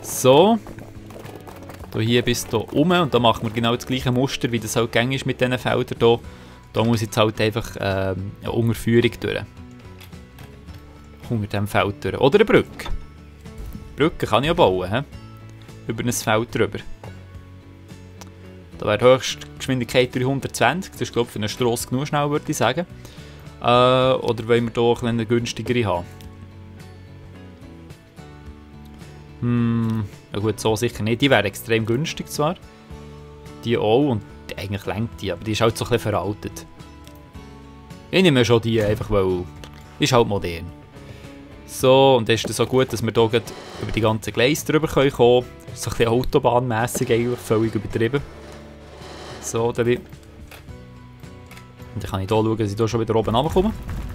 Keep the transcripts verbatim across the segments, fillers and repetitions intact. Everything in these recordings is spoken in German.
So. Hier bis hier rum und da machen wir genau das gleiche Muster, wie das halt gängig ist mit diesen Feldern hier. Da muss jetzt halt einfach ähm, eine Unterführung durch. Unter diesem Feld durch. Oder eine Brücke. Brücke kann ich ja bauen, he? Über ein Feld drüber. Da wäre Höchstgeschwindigkeit dreihundertzwanzig, das ist glaube ich für eine Strasse genug schnell, würde ich sagen. Äh, oder wollen wir hier eine günstigere haben? Hm, ja gut, so sicher nicht. Die wäre extrem günstig zwar. Die auch und eigentlich lenkt die, aber die ist halt so ein bisschen veraltet. Ich nehme schon die einfach, weil ist halt modern. So, und dann ist es so gut, dass wir hier über die ganzen Gleise drüber kommen können. So ein bisschen autobahnmässig eigentlich, völlig übertrieben. So, dann. Und dann kann ich hier schauen, dass ich hier schon wieder oben runterkomme.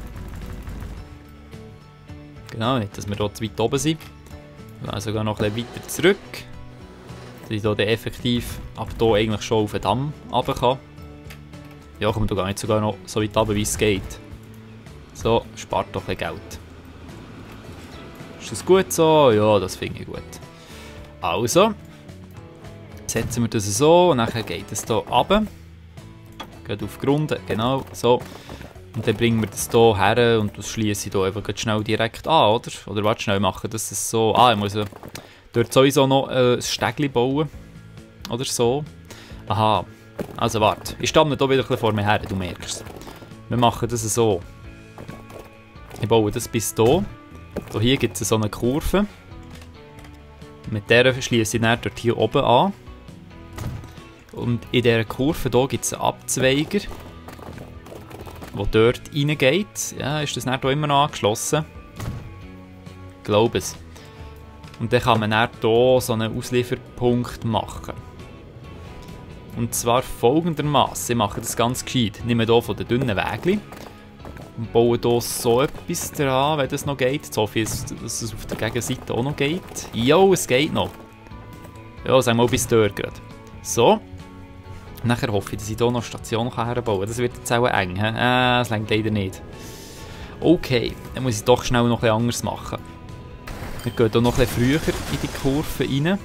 Genau, nicht, dass wir hier zu weit oben sind. Also sogar noch ein bisschen weiter zurück. Dass ich hier effektiv ab hier eigentlich schon auf den Damm runter kann. Ja, kommt hier gar nicht sogar noch so weit runter, wie es geht. So, spart doch ein bisschen Geld. Ist das gut so? Ja, das finde ich gut. Also, setzen wir das so und dann geht es hier runter. Geht auf die Grund, genau, so. Und dann bringen wir das hier her und das schließe ich hier einfach schnell direkt an, oder? Oder warte schnell machen, dass es so... Ah, ich muss ja dort sowieso noch äh, ein Stegli bauen. Oder so. Aha. Also warte, ich stamme hier wieder ein bisschen vor mir her, du merkst es. Wir machen das so. Ich baue das bis hier. Hier gibt es so eine Kurve. Mit der schließe ich dann dort hier oben an. Und in dieser Kurve hier gibt es einen Abzweiger, der dort reingeht. Ja, ist das dann hier immer noch angeschlossen? Ich glaube es. Und dann kann man dann hier so einen Auslieferpunkt machen. Und zwar folgendermaßen. Ich mache das ganz gescheit. Ich nehme hier von den dünnen Wägli und baue hier so etwas dran, wenn das noch geht. So viel, dass es auf der Gegenseite auch noch geht. Jo, es geht noch. Ja, sagen wir mal bis dort gerade. So. Nachher hoffe ich, dass ich hier noch eine Station herbauen kann. Das wird jetzt auch eng. Äh, das reicht leider nicht. Okay, dann muss ich doch schnell noch etwas anderes machen. Wir gehen hier noch etwas früher in die Kurve rein.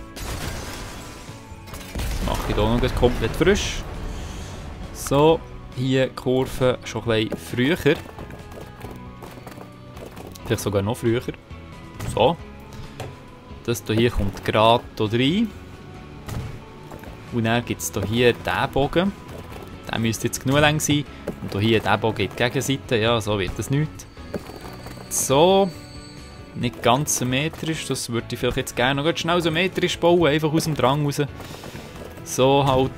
Das mache ich hier noch komplett frisch. So, hier die Kurve schon ein bisschen früher. Vielleicht sogar noch früher. So. Das hier kommt gerade hier rein. Und dann gibt es hier diesen Bogen. Der müsste jetzt genug lang sein. Und hier diesen Bogen in die Gegenseite. Ja, so wird das nicht. So. Nicht ganz symmetrisch. Das würde ich vielleicht jetzt gerne noch schnell symmetrisch bauen. Einfach aus dem Drang raus. So halt.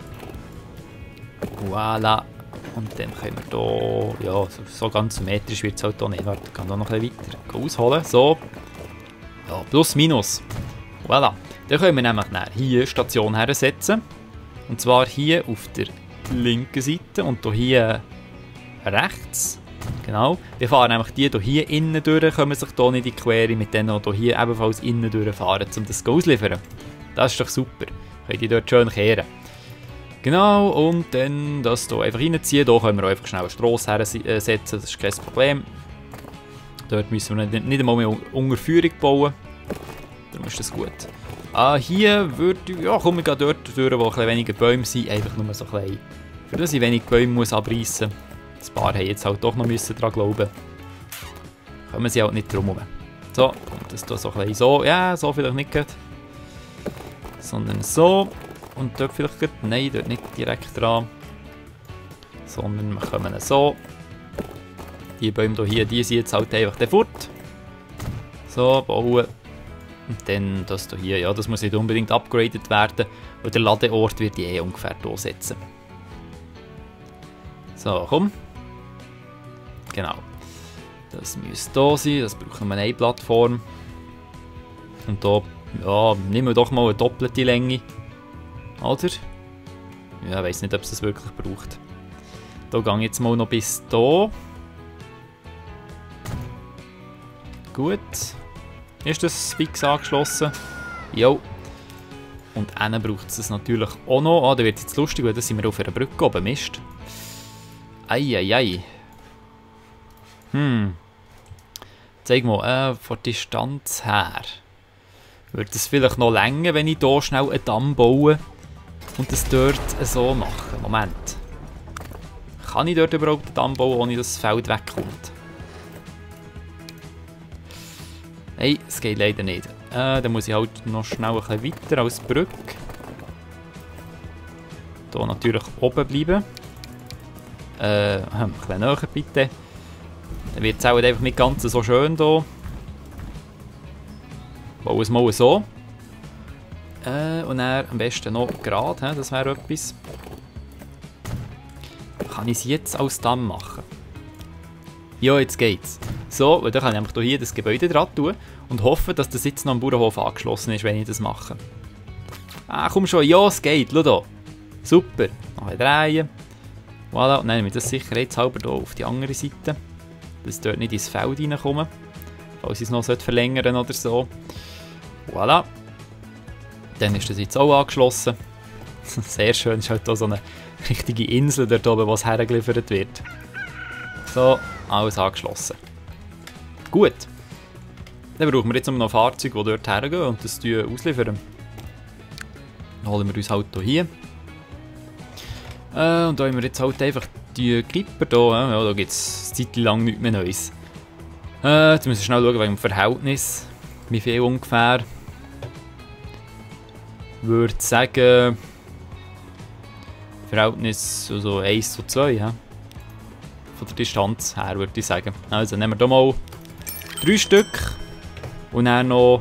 Voilà. Und dann können wir hier... Ja, so ganz symmetrisch wird es halt hier nicht. Warte, ich kann hier noch ein bisschen weiter ausholen. So. Ja, plus minus. Voilà. Dann können wir nämlich hier eine Station hersetzen. Und zwar hier auf der linken Seite und hier rechts. Genau. Wir fahren nämlich die hier innen durch, kommen sich hier nicht in die Quere, mit denen hier ebenfalls innen durchfahren, um das auszuliefern. Das ist doch super. Könnt ihr dort schön kehren. Genau, und dann das hier einfach reinziehen. Hier können wir einfach schnell eine Strasse hersetzen, das ist kein Problem. Dort müssen wir nicht einmal mehr Unterführung bauen. Darum ist das gut. Ah, hier würde ich, ja, komme ich dort durch, wo ein weniger Bäume sind, einfach nur so ein bisschen, für das ich wenig Bäume muss abreißen muss. Ein paar haben jetzt halt doch noch müssen daran glauben. Kommen sie halt nicht drum herum. So, kommt das hier so ein bisschen so, ja, so vielleicht nicht gerade. Sondern so. Und dort vielleicht gerade, nein, dort nicht direkt dran. Sondern wir kommen so. Die Bäume hier, die sind jetzt halt einfach fort. So, bauen. Und dann das hier, ja, das muss nicht unbedingt upgraded werden. Und der Ladeort wird ich eh ungefähr hier setzen. So, komm. Genau. Das müsste hier sein, das brauchen wir eine Plattform. Und hier, ja, nehmen wir doch mal eine doppelte Länge. Oder? Ja, ich weiss nicht, ob es das wirklich braucht. Hier gehe ich jetzt mal noch bis hier. Gut. Ist das fix angeschlossen? Jo. Und innen braucht es das natürlich auch noch. Ah, da wird es jetzt lustig, weil da sind wir auf einer Brücke oben. Mist. Eieiei. Hm. Zeig mal, äh, von der Distanz her. Würde es vielleicht noch länger, wenn ich hier schnell einen Damm baue und das dort so mache? Moment. Kann ich dort überhaupt einen Damm bauen, ohne dass das Feld wegkommt? Nein, es geht leider nicht. Äh, dann muss ich halt noch schnell ein bisschen weiter als die Brücke. Hier natürlich oben bleiben. Äh, ein bisschen näher bitte. Dann wird es auch einfach nicht ganz so schön hier. Bauen es mal so. Äh, und dann am besten noch gerade, das wäre etwas. Kann ich es jetzt als Damm machen? Ja, jetzt geht's. So, und dann kann ich einfach hier das Gebäude dran tun und hoffen, dass das jetzt noch am Bauernhof angeschlossen ist, wenn ich das mache. Ah, komm schon, ja, es geht, schau da. Super, noch ein drehen. Voilà, und dann nehme ich das sicherheitshalber hier auf die andere Seite, dass ich dort nicht ins Feld reinkomme, falls ich es noch verlängern oder so. Voilà. Dann ist das jetzt auch angeschlossen. Sehr schön, ist halt hier so eine richtige Insel dort oben, wo es hergeliefert wird. So, alles angeschlossen. Gut. Dann brauchen wir jetzt noch Fahrzeuge, die dort hergehen und das ausliefern. Dann holen wir uns halt hier. Äh, und da haben wir jetzt halt einfach die Clipper hier. Ja, da gibt es eine Zeit lang nichts mehr Neues. Äh, jetzt müssen wir schnell schauen wegen dem Verhältnis. Wie viel ungefähr? Ich würde sagen, Verhältnis also eins zu zwei. Ja? Von der Distanz her würde ich sagen. Also nehmen wir hier mal drei Stück und dann noch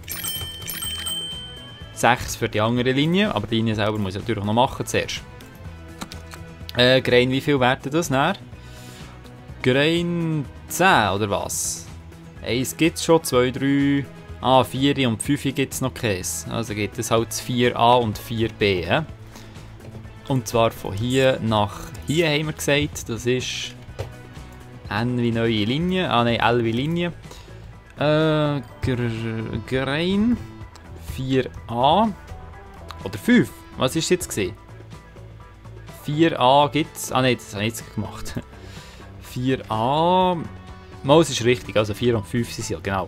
sechs für die andere Linie. Aber die Linie selber muss ich natürlich noch machen zuerst. Äh, Grain, wie viel werden das nachher? Grain zehn oder was? eins gibt es schon, zwei, drei, ah, vier und fünf gibt es noch keins. Also geht es halt vier a und vier b. He? Und zwar von hier nach hier haben wir gesagt, das ist N wie neue Linie, ah nein, L wie Linie. Äh, Grain vier a oder fünf, was ist es jetzt gesehen? vier a gibt es, ah nein, das habe ich jetzt gemacht. vier a, mal, es ist richtig, also vier und fünf sind es ja, genau.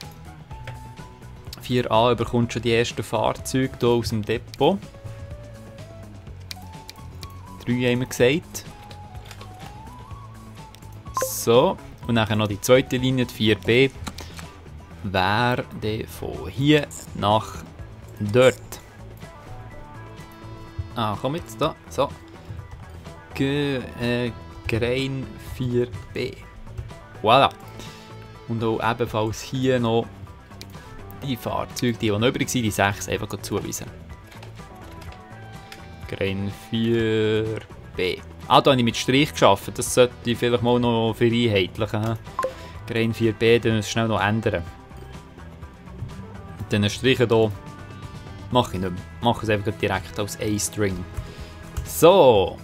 vier a bekommt schon die ersten Fahrzeuge hier aus dem Depot. drei haben wir gesagt. So, und dann noch die zweite Linie, die vier b, wäre von hier nach dort. Ah, komm jetzt, da, so. G äh, Grain vier b. Voilà. Und auch ebenfalls hier noch die Fahrzeuge, die, die noch übrig sind, die sechs, einfach zuweisen. Grain vier b. Ah, da habe ich mit Strich geschafft. Das sollte ich vielleicht mal noch vereinheitlichen. Grain vier b, dann muss ich schnell noch ändern. Und dann Striche hier mache ich nicht mehr. Mache es einfach direkt als A-String. So.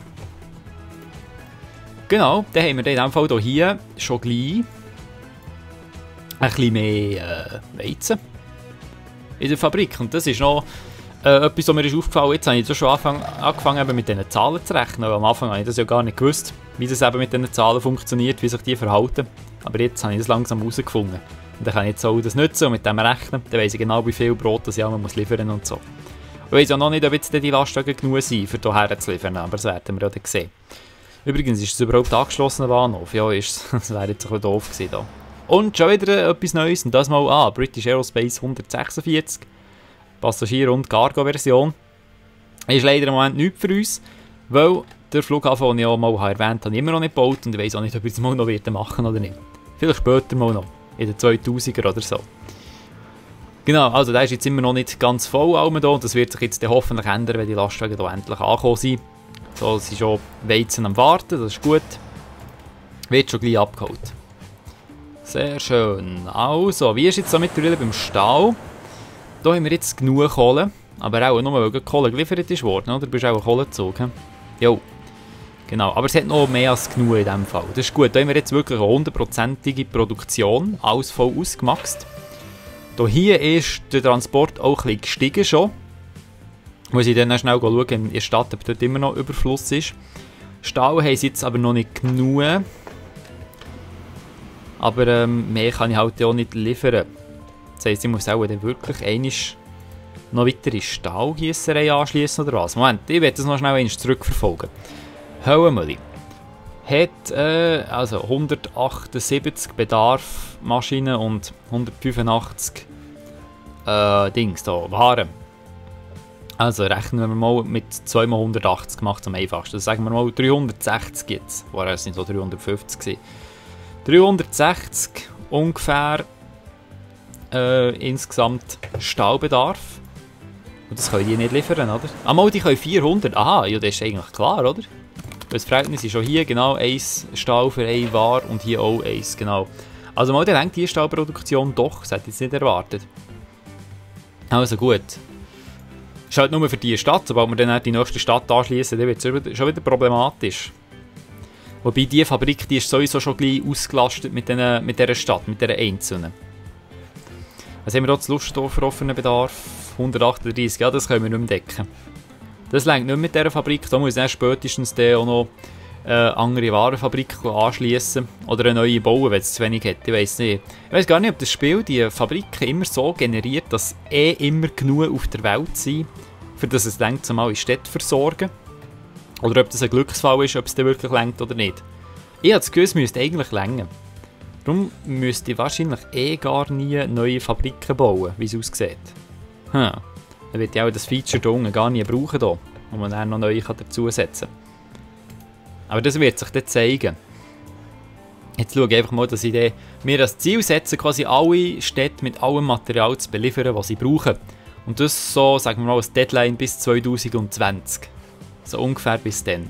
Genau, dann haben wir in diesem Fall hier schon gleich ein bisschen mehr äh, Weizen in der Fabrik. Und das ist noch äh, etwas, was mir ist aufgefallen ist. Jetzt habe ich schon angefangen, angefangen eben mit diesen Zahlen zu rechnen. Am Anfang habe ich das ja gar nicht gewusst, wie das eben mit diesen Zahlen funktioniert, wie sich die verhalten. Aber jetzt habe ich das langsam herausgefunden. Und dann kann ich jetzt auch das nutzen und mit dem rechnen. Dann weiss ich genau, wie viel Brot das ich auch muss liefern und so. Ich weiss ja noch nicht, ob jetzt die Lastwagen genug sind, um hierher zu liefern, aber das werden wir ja dann sehen. Übrigens, ist es überhaupt angeschlossener Bahnhof? Ja, ist es. Das wäre jetzt ein bisschen doof gewesen da. Und schon wieder etwas Neues, und das mal an, ah, British Aerospace hundertsechsundvierzig. Passagier- und Cargo-Version. Ist leider im Moment nichts für uns, weil der Flughafen, den ich auch mal erwähnt habe, immer noch nicht gebaut und ich weiss auch nicht, ob ich es mal noch machen oder nicht. Vielleicht später mal noch, in den zweitausender oder so. Genau, also der ist jetzt immer noch nicht ganz voll hier und das wird sich jetzt hoffentlich ändern, wenn die Lastwagen hier endlich angekommen sind. So, es sind schon Weizen am Warten, das ist gut. Wird schon gleich abgeholt. Sehr schön. Also, wie ist jetzt so mittlerweile beim Stall? Da haben wir jetzt genug Kohle, aber auch nur, weil die Kohle geliefert ist worden, oder? Du bist auch ein Kohlezug, he? Jo. Genau, aber es hat noch mehr als genug in diesem Fall. Das ist gut, da haben wir jetzt wirklich eine hundertprozentige Produktion, alles voll ausgemaxt. Hier ist der Transport auch ein bisschen gestiegen schon. Muss ich dann schnell schauen, in der Stadt, ob dort immer noch Überfluss ist. Stahl haben sie jetzt aber noch nicht genug. Aber ähm, mehr kann ich halt auch nicht liefern. Das heisst, ich muss auch dann wirklich einmal noch weitere Stahlgiesserei anschließen oder was? Moment, ich werde das noch schnell einmal zurückverfolgen. Höllenmühle hat äh, also hundertachtundsiebzig Bedarf Maschinen und hundertfünfundachtzig äh, Dings da, Waren. Also rechnen wir mal mit zwei mal hundertachtzig gemacht am einfachsten. Also sagen wir mal dreihundertsechzig jetzt. War es nicht so dreihundertfünfzig gewesen. dreihundertsechzig ungefähr äh, insgesamt Stahlbedarf. Und das können die nicht liefern, oder? Ah, mal, die können vierhundert. Aha, ja, das ist eigentlich klar, oder? Das Verhältnis ist schon hier genau eins Stahl für eine Ware und hier auch eins, genau. Also mal, dann hängt die Stahlproduktion doch. Das hätte ich jetzt nicht erwartet. Also gut. Ist halt nur für diese Stadt, sobald wir dann die nächste Stadt anschließen, dann wird es schon wieder problematisch. Wobei diese Fabrik, die ist sowieso schon gleich ausgelastet mit, den, mit dieser Stadt, mit dieser einzelnen. Was haben wir hier zu Lustendorf für offenen Bedarf? hundertachtunddreißig, ja, das können wir nicht mehr decken. Das reicht nicht mit dieser Fabrik, da muss ich spätestens dann auch noch eine andere Warenfabrik anschließen oder eine neue bauen, wenn es zu wenig hat. Ich weiss nicht. Ich weiss gar nicht, ob das Spiel die Fabriken immer so generiert, dass eh immer genug auf der Welt sind, für das es reicht, um alle Städte zu versorgen. Oder ob das ein Glücksfall ist, ob es dann wirklich reicht oder nicht. Ich habe das Gefühl, es müsste eigentlich reichen. Darum müsste ich wahrscheinlich eh gar nie neue Fabriken bauen, wie es aussieht. Hm. Dann wird ja auch das Feature hier unten gar nie brauchen, hier, wo man dann noch neue dazusetzen kann. Aber das wird sich dann zeigen. Jetzt schaue ich einfach mal, dass ich dann mir das Ziel setze, quasi alle Städte mit allem Material zu beliefern, was sie brauchen. Und das so, sagen wir mal, als Deadline bis zweitausendzwanzig. So ungefähr bis dann.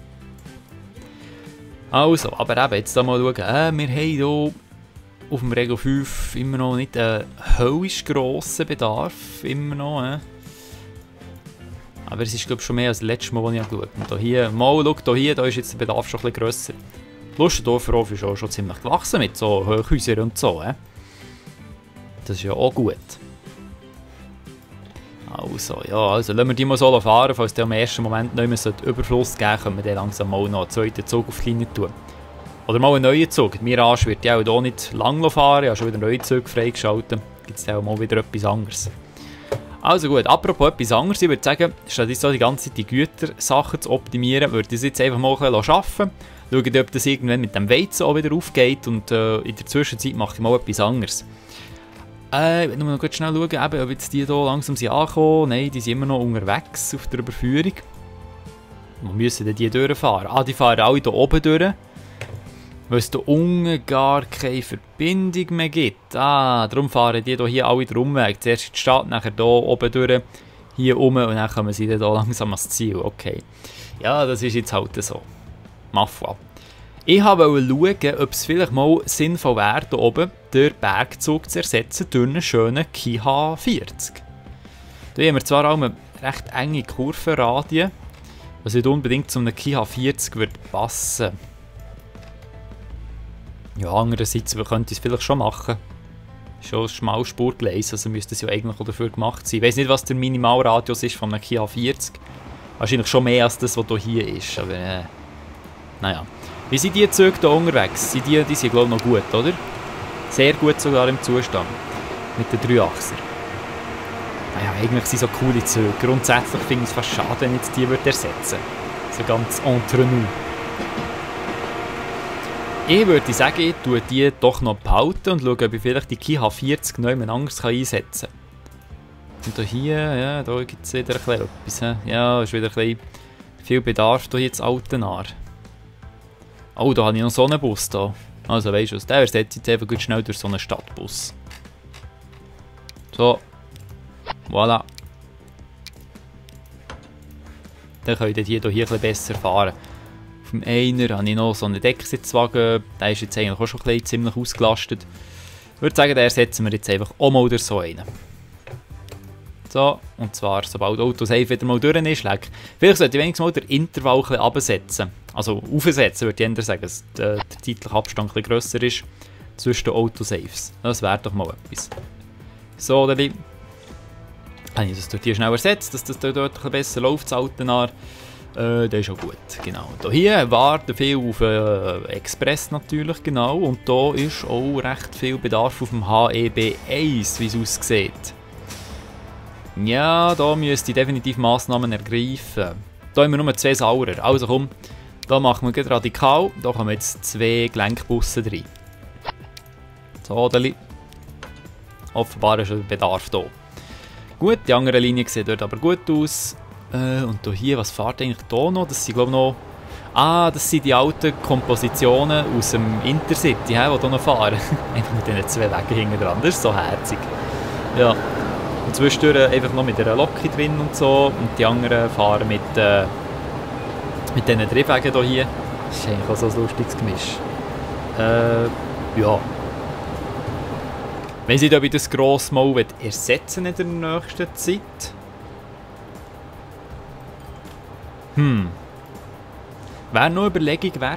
Also, aber eben, jetzt mal schauen, äh, wir haben hier auf dem Rego fünf immer noch nicht einen höllisch grossen Bedarf. Immer noch, äh. Aber es ist, glaube ich, schon mehr als das letzte Mal, als ich geschaut habe. Hier, mal, schau, hier, da ist jetzt der Bedarf schon ein bisschen grösser. Lustendorfer Hof ist auch schon ziemlich gewachsen mit so Hochhäusern und so. Äh. Das ist ja auch gut. Also, ja, also lassen wir die mal so fahren, falls der im ersten Moment nicht mehr Überfluss geben sollte, können wir dann langsam mal noch einen zweiten Zug auf die Linie tun. Oder mal einen neuen Zug. Mirage wird ja auch hier nicht lang fahren, ich habe schon wieder neue Züge freigeschaltet. Gibt es dann auch mal wieder etwas anderes. Also gut, apropos etwas anderes, ich würde sagen, statt jetzt so die ganze Zeit die Gütersachen zu optimieren, würde ich es jetzt einfach mal ein bisschen arbeiten. Schauen, ob das irgendwann mit dem Weizen auch wieder aufgeht und äh, in der Zwischenzeit mache ich mal etwas anderes. Äh, ich will noch schnell schauen, eben, ob jetzt die hier langsam sind angekommen. Nein, die sind immer noch unterwegs auf der Überführung. Wo müssen denn die durchfahren? Ah, die fahren alle hier oben durch. Weil es hier unten gar keine Verbindung mehr gibt. Ah, darum fahren die hier alle den Umweg. Zuerst in die Stadt, nachher hier oben durch, hier rum und dann kommen sie dann hier langsam ans Ziel. Okay. Ja, das ist jetzt halt so. Mafia. Ich wollte schauen, ob es vielleicht mal sinnvoll wäre, hier oben den Bergzug zu ersetzen durch einen schönen Kiha vierzig. Hier haben wir zwar auch eine recht enge Kurvenradie, was nicht unbedingt zu einem Kiha vierzig würde passen. Ja, andererseits könnte ich es vielleicht schon machen. Schon ein Schmalspurgleis, also müsste es ja eigentlich auch dafür gemacht sein. Ich weiss nicht, was der Minimalradius ist von einem Kiha vierzig. Wahrscheinlich schon mehr als das, was hier ist, aber äh, naja. Wie sind die Züge hier unterwegs? Sind die, die sind glaube ich noch gut, oder? Sehr gut sogar im Zustand. Mit den Dreiachser. Naja, eigentlich sind so coole Züge. Grundsätzlich finde ich es fast schade, wenn ich jetzt die würde ersetzen würde. So ganz entre nous. Ich würde sagen, ich tue die doch noch behalten und schaue, ob ich vielleicht die Kiha vierzig noch jemand anderes einsetzen kann. Und hier, ja, da gibt es wieder ein bisschen etwas. Ja, ist wieder ein bisschen viel Bedarf hier jetzt Altenaar. Oh, da habe ich noch so einen Bus da. Also weisst du was, der ersetzt jetzt einfach gut schnell durch so einen Stadtbus. So. Voilà. Dann könnt ihr hier, hier ein bisschen besser fahren. Auf dem Einer habe ich noch so einen Decksitzwagen. Der ist jetzt eigentlich auch schon ein ziemlich ausgelastet. Ich würde sagen, den ersetzen wir jetzt einfach auch mal durch so einen. So, und zwar sobald Autosave wieder mal durch ist, leck. Vielleicht sollte ich wenigstens mal den Intervall ein bisschen runtersetzen. Also aufsetzen, würde ich eher sagen, dass der, der zeitliche Abstand ein bisschen grösser ist zwischen den Autosaves. Das wäre doch mal etwas. So, dann habe ich das dort hier schnell ersetzt, dass das dort ein bisschen besser läuft, das Altenaar. Äh, der ist auch gut, genau. Hier warten viel auf äh, Express natürlich, genau. Und da ist auch recht viel Bedarf auf dem H E B eins, wie es aussieht. Ja, da müsste ich definitiv Massnahmen ergreifen. Da haben wir nur zwei Saurer. Also komm, da machen wir gleich radikal. Da kommen jetzt zwei Gelenkbusse rein. So, Deli. Offenbar ist ein Bedarf da. Gut, die andere Linie sieht dort aber gut aus. Äh, und hier, was fährt eigentlich hier noch? Das sind glaube ich noch... Ah, das sind die alten Kompositionen aus dem Intercity, die hier noch fahren. Einfach mit diesen zwei Wegen hinten dran. Das ist so herzig. Ja. Und zwischendurch einfach noch mit einer Lok drin und so. Und die anderen fahren mit, äh, mit diesen Triebwegen hier. Das ist eigentlich auch so ein lustiges Gemisch. Äh, ja. Wenn ich da das grosse Mal ersetzen in der nächsten Zeit. Hm. Wäre noch eine Überlegung wert.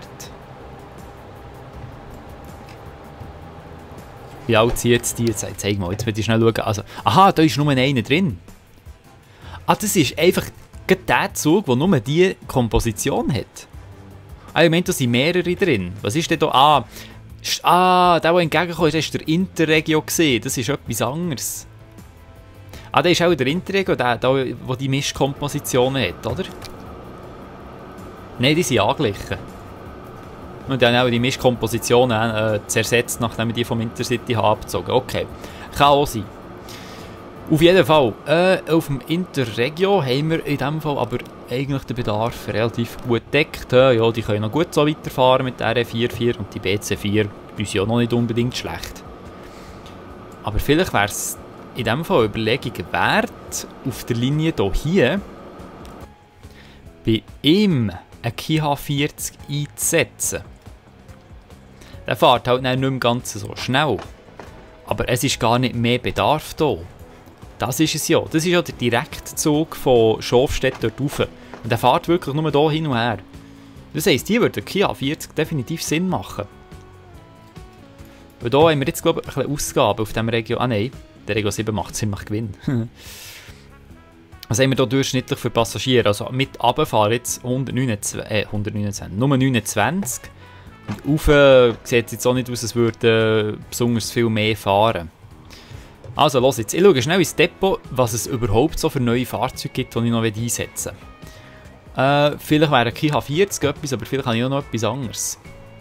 Wie alt sind jetzt die? Jetzt, zeig mal, jetzt will ich schnell schauen. Also, aha, da ist nur einer drin. Ah, das ist einfach der Zug, der nur diese Komposition hat. Ah, ich meine, da sind mehrere drin. Was ist denn da? Ah, ah der, der entgegengekommen ist, war der Interregio. Das ist etwas anderes. Ah, der ist auch der Interregio, der, der, der die Mischkompositionen hat, oder? Nein, die sind angeglichen. Und dann auch die Mischkompositionen äh, zersetzt, nachdem wir die vom Intercity haben abgezogen. Okay, kann auch sein. Auf jeden Fall, äh, auf dem Interregio haben wir in diesem Fall aber eigentlich den Bedarf relativ gut gedeckt. Ja, die können noch gut so weiterfahren mit der R vier vier und die B C vier ist ja noch nicht unbedingt schlecht. Aber vielleicht wäre es in diesem Fall Überlegungen wert, auf der Linie hier bei ihm einen K H vierzig einzusetzen. Der fährt halt nicht mehr ganz so schnell. Aber es ist gar nicht mehr Bedarf da. Das ist es ja. Das ist ja der Direktzug von Schafstedt dort rauf. Und der fährt wirklich nur hier hin und her. Das heisst, hier würde der K H vierzig definitiv Sinn machen. Weil hier haben wir jetzt, glaube ich, ein bisschen Ausgaben auf dem Regio... Ah nein, der Regio sieben macht Sinn, macht Gewinn. Was haben wir hier durchschnittlich für Passagiere? Also mit runterfahren jetzt hundertneunundzwanzig, äh, hundertneunundzwanzig, nur neunundzwanzig. Und rauf sieht es jetzt auch nicht aus, als würde äh, besonders viel mehr fahren. Also los jetzt, ich schaue schnell ins Depot, was es überhaupt so für neue Fahrzeuge gibt, die ich noch einsetzen will. Äh, vielleicht wäre ein K H vierzig etwas, aber vielleicht habe ich auch noch etwas anderes.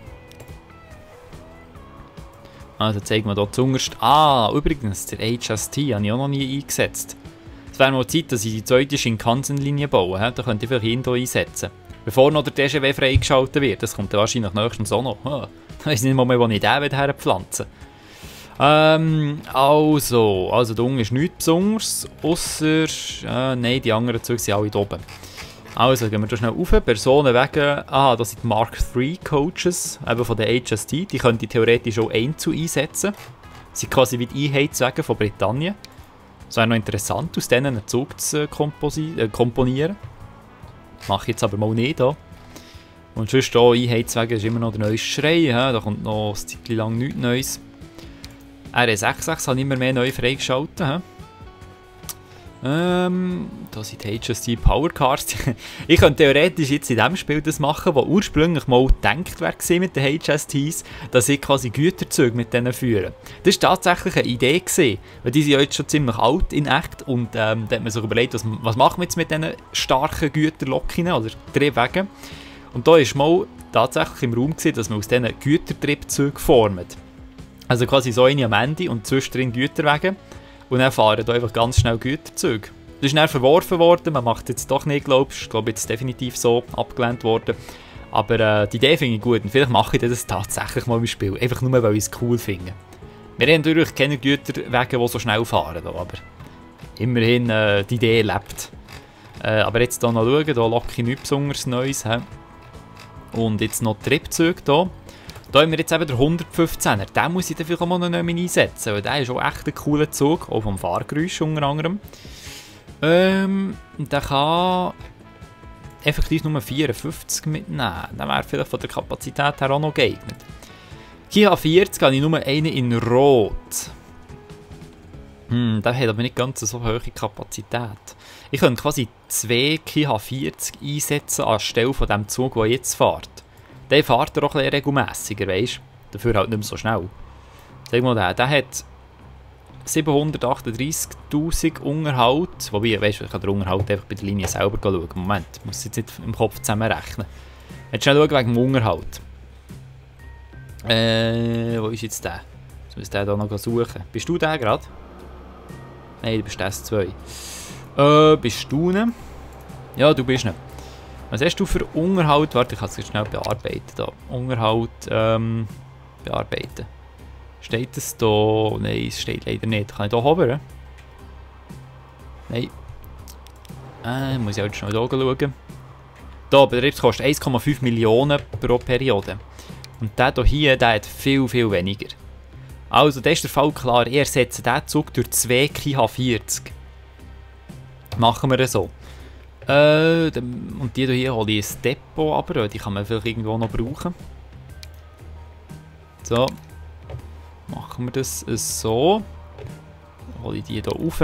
Also zeigen wir hier zuerst. Ah, übrigens, der H S T habe ich auch noch nie eingesetzt. Es wäre mal Zeit, dass ich die zweite Shinkansen-Linie baue. Da könnte ich vielleicht ihn hier einsetzen. Bevor noch der D G W freigeschaltet wird. Das kommt wahrscheinlich nächstens auch noch. Ah, ich weiß nicht mal mehr, wo ich den herpflanzen will. Ähm, also, also da unten ist nichts Besonderes. Ausser, äh, nein, die anderen Züge sind alle hier oben. Also, gehen wir da schnell rauf. Personenwegen, ah, das sind die Mark drei Coaches, eben von der H S T. Die könnte ich theoretisch auch einzeln einsetzen. Das sind quasi wie die Einheitswege von Britannien. Es wäre noch interessant, aus denen einen Zug zu äh, komponieren. Mache ich jetzt aber mal nicht hier. Und sonst hier Einheitswege ist immer noch der neueste Schrei. He? Da kommt noch ein Zeitchen lang nichts Neues. R S sechsundsechzig habe ich immer mehr neu freigeschaltet. He? Ähm, da sind die H S T Powercars. Ich könnte theoretisch jetzt in diesem Spiel das machen, was ursprünglich mal gedacht wäre mit den H S Ts, dass ich quasi Güterzüge mit denen führe. Das war tatsächlich eine Idee gewesen, weil die sind ja jetzt schon ziemlich alt in echt und ähm, da hat man sich überlegt, was, was machen wir jetzt mit diesen starken Güterlokinnen oder Triebwegen. Und da war mal tatsächlich im Raum gewesen, dass man aus diesen Gütertriebzügen formt. Also quasi so eine am Ende und zwischendrin Güterwege. Und dann fahren da einfach ganz schnell Güterzüge. Das ist dann verworfen worden, man macht es jetzt doch nicht, glaube ich. Ich glaube, jetzt definitiv so abgelehnt worden. Aber äh, die Idee finde ich gut und vielleicht mache ich das tatsächlich mal im Spiel. Einfach nur, weil ich es cool finde. Wir haben natürlich keine Güterwege, die so schnell fahren, da, aber immerhin äh, die Idee lebt. Äh, aber jetzt hier noch schauen, da locke ich nichts besonders Neues. He? Und jetzt noch Triebzüge hier. Da haben wir jetzt eben den hundertfünfzehner. Den muss ich dann vielleicht auch mal noch einsetzen, weil der ist auch echt ein cooler Zug, auch vom Fahrgeräusch unter anderem. Ähm, der kann effektiv nur vierundfünfzig mitnehmen. Der wäre vielleicht von der Kapazität her auch noch geeignet. K H vierzig habe ich nur einen in Rot. Hm, der hat aber nicht ganz so hohe Kapazität. Ich könnte quasi zwei K H vierzig einsetzen anstelle von dem Zug, der jetzt fährt. Der fährt er auch ein bisschen regelmässiger, weißt du? Dafür halt nicht mehr so schnell. Sag mal, der, der hat siebenhundertachtunddreissigtausend Unterhalt. Wobei, weißt du, ich kann den Unterhalt einfach bei der Linie selber schauen. Moment, ich muss jetzt nicht im Kopf zusammenrechnen. Jetzt schnell schauen wegen dem Unterhalt. Äh, wo ist jetzt der? Jetzt muss der hier noch suchen. Bist du der gerade? Nein, du bist S zwei. Äh, bist du ne? Ja, du bist ne. Was hast du für Unterhalt? Warte, ich kann es schnell bearbeiten. Da. Unterhalt ähm, bearbeiten. Steht das da? Nein, es steht leider nicht. Kann ich hier hovern? Nein. Äh, muss ich halt schnell hier schauen. Hier, Betriebskosten eins Komma fünf Millionen pro Periode. Und der hier, der hat viel, viel weniger. Also, das ist der Fall klar. Ich ersetze diesen Zug durch zwei K H vierzig. Machen wir das so. Äh, und die hier hole ich ins Depot, aber die kann man vielleicht irgendwo noch brauchen. So. Machen wir das so. Dann hole ich die hier rauf.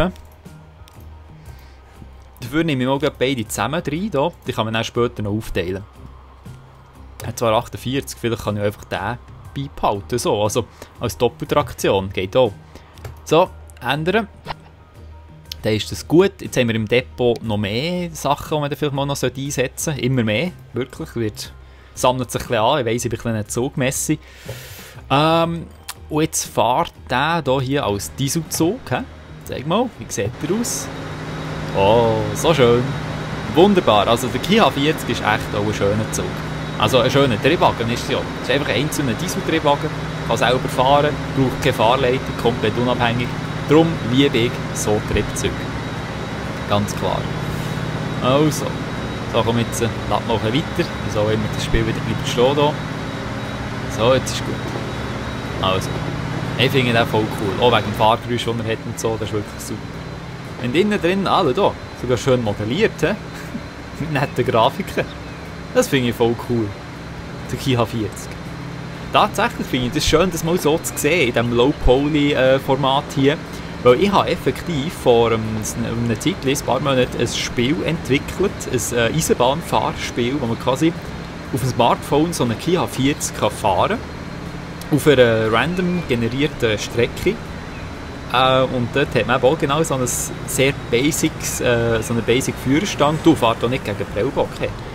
Dafür nehme ich mal beide zusammen rein. Hier. Die kann man dann später noch aufteilen. Er hat zwar achtundvierzig, vielleicht kann ich einfach den beibehalten. So, also als Doppeltraktion. Geht auch. So, ändern. Dann ist das gut. Jetzt haben wir im Depot noch mehr Sachen, die man vielleicht mal noch einsetzen sollte. Immer mehr. Wirklich. Wird, sammelt sich ein bisschen an. Ich weiss, ich bin ein bisschen Zugmessi. Ähm, und jetzt fährt der hier als Dieselzug. He? Zeig mal, wie sieht er aus? Oh, so schön. Wunderbar. Also der K H vierzig ist echt auch ein schöner Zug. Also ein schöner Triebwagen ist es ja. Es ist einfach ein einzelner Dieseltriebwagen. Kann selber fahren, braucht keine Fahrleitung, komplett unabhängig. Darum liebe ich so Triebzeuge. Ganz klar. Also, so komm jetzt, lass mal weiter. Wieso immer das Spiel wieder bleibt stehen hier. So, jetzt ist gut. Also, ich finde den voll cool. Auch wegen dem Fahrgeräusch, das er hat und so, das ist wirklich super. Und innen drin, alle hier, sogar schön modelliert, he? Mit netten Grafiken. Das finde ich voll cool. Der K H vierzig. Tatsächlich finde ich das schön, das mal so zu sehen, in diesem Low-Poly-Format hier. Weil ich habe effektiv vor einem, einem Zeitchen, ein paar Monaten, ein Spiel entwickelt, ein äh, Eisenbahnfahrspiel, wo man quasi auf dem Smartphone so eine K H vierzig kann fahren kann. Auf einer random generierten Strecke. Äh, und dort hat man auch genau so, ein sehr basics, äh, so einen basic Führerstand. Du fährst auch nicht gegen Prellbock.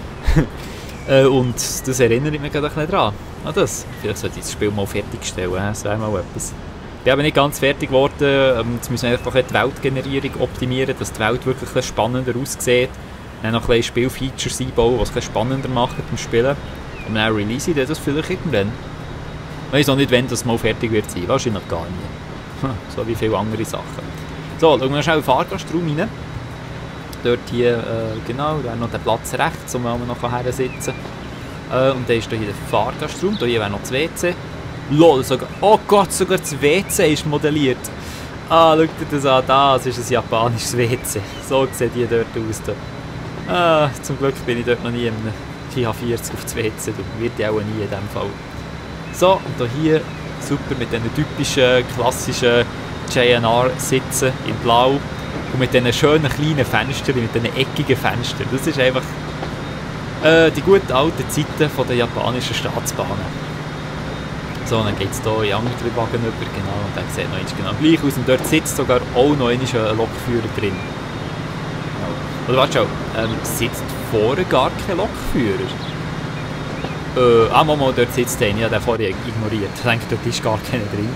äh, und das erinnert mich gerade ein bisschen daran. An das. Vielleicht sollte ich das Spiel mal fertigstellen, das wäre mal etwas. Ich bin aber nicht ganz fertig geworden. Jetzt müssen wir einfach die Weltgenerierung optimieren, dass die Welt wirklich ein spannender aussieht. Dann noch ein bisschen Spielfeatures einbauen, was es spannender macht beim Spielen. Und dann release ich das vielleicht irgendwann. Ich weiß auch nicht, wann das mal fertig wird sein. Wahrscheinlich gar nie. So wie viele andere Sachen. So, schauen wir schnell in den Fahrgastraum rein. Dort hier, äh, genau, da noch der Platz rechts, wo man noch her sitzen kann. Äh, und dann ist hier der Fahrgastraum. Hier wäre noch das W C. Lol, sogar, oh Gott, sogar das W C ist modelliert. Ah, schaut dir das an, das ist ein japanisches W C. So sieht die dort aus. Da. Ah, zum Glück bin ich dort noch nie in einem K H vierzig auf das W C. Das wird ja auch nie in diesem Fall. So, und hier super mit diesen typischen, klassischen J N R-Sitzen in Blau. Und mit diesen schönen kleinen Fenstern, mit diesen eckigen Fenstern. Das ist einfach äh, die guten alten Zeiten der japanischen Staatsbahnen. So, dann geht es hier in andere Triebwagen über, genau, und der sieht noch genau gleich aus. Und dort sitzt sogar auch noch ein Lokführer drin. Oder warte schon, ähm, sitzt vorne gar kein Lokführer? Äh, ah, Mama, dort sitzt der, ich habe den vorher ignoriert. Ich denke, dort war gar keiner drin.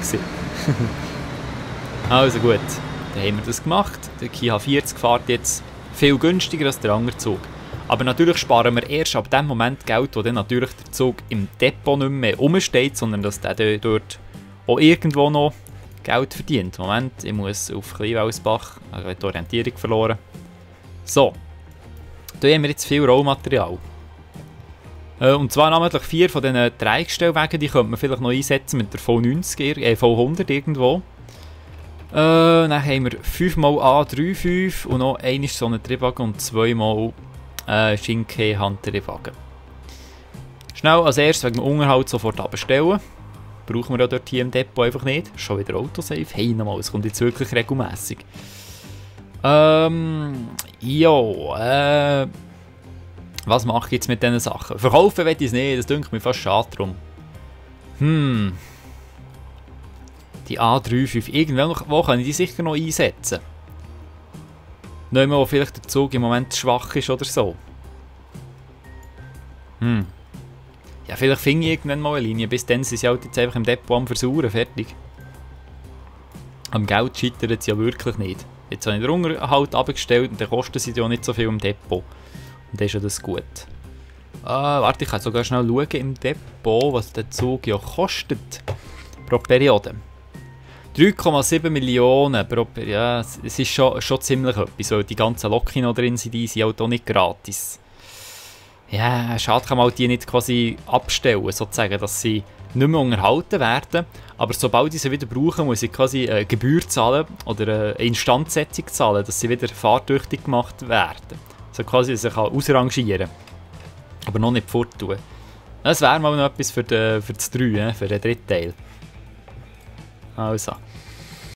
Also gut, dann haben wir das gemacht. Der K H vierzig fährt jetzt viel günstiger als der andere Zug. Aber natürlich sparen wir erst ab dem Moment Geld, wo dann natürlich der Zug im Depot nicht mehr rumsteht, sondern dass der dort auch irgendwo noch Geld verdient. Moment, ich muss auf Kleinwelsbach, ich habe die Orientierung verloren. So, hier haben wir jetzt viel Rohmaterial. Äh, und zwar namentlich vier von diesen Dreigestellwagen, die könnte man vielleicht noch einsetzen mit der V neunzig, äh, V hundert irgendwo. Äh, dann haben wir fünf mal A fünfunddreißig und noch einmal so einen Triebwagen und zwei mal äh, Shinke Handtriebwagen. Schnell als erstes wegen dem Unterhalt sofort abstellen. brauchen wir ja dort hier im Depot einfach nicht. Schon wieder Autosave. Hey, nochmal, es kommt jetzt wirklich regelmässig. Ähm, jo, äh... Was mache ich jetzt mit diesen Sachen? Verkaufen will ich es nicht, das dünkt mir fast schade drum. Hm... Die A drei fünf, irgendwo kann ich die sicher noch einsetzen. Nicht mehr, wo vielleicht der Zug im Moment schwach ist oder so. Hm. Ja, vielleicht finde ich irgendwann mal eine Linie. Bis dann sind sie halt jetzt einfach im Depot am Versuchen. Fertig. Am Geld scheitert sie ja wirklich nicht. Jetzt habe ich den Unterhalt abgestellt und dann kosten sie ja nicht so viel im Depot. Und dann ist ja das gut. Ah, warte, ich kann sogar schnell schauen im Depot, was der Zug ja kostet. Pro Periode. drei Komma sieben Millionen pro Periode. Ja, es ist schon, schon ziemlich etwas. Weil die ganzen Loki noch drin sind, die sind halt auch nicht gratis. Ja, schade kann man halt die nicht quasi abstellen, sozusagen, dass sie nicht mehr unterhalten werden. Aber sobald ich sie wieder brauche, muss ich quasi eine Gebühr zahlen oder eine Instandsetzung zahlen, dass sie wieder fahrtüchtig gemacht werden. Also quasi, dass ich ausrangieren kann. Aber noch nicht forttun. Das wäre mal noch etwas für, die, für das drei, für den dritten Teil. Also.